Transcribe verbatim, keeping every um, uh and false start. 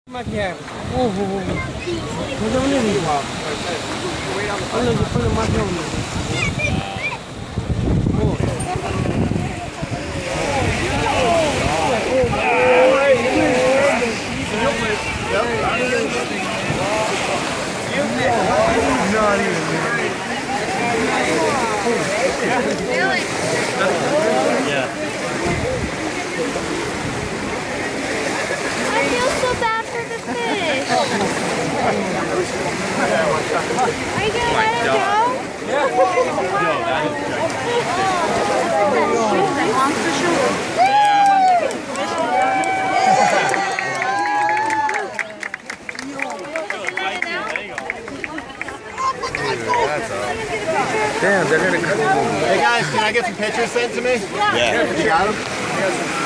Macchiato. Oh, oh, oh. Cosa volevi qua? Quello che poi non mangia uno. Oh. Not even. Really? Yeah. I feel so bad for the fish. Are you gonna let him go? Yo, that is gigantic. Monster show. Damn, they're gonna cut. Hey guys, can I get some pictures sent to me? Yeah. You got them?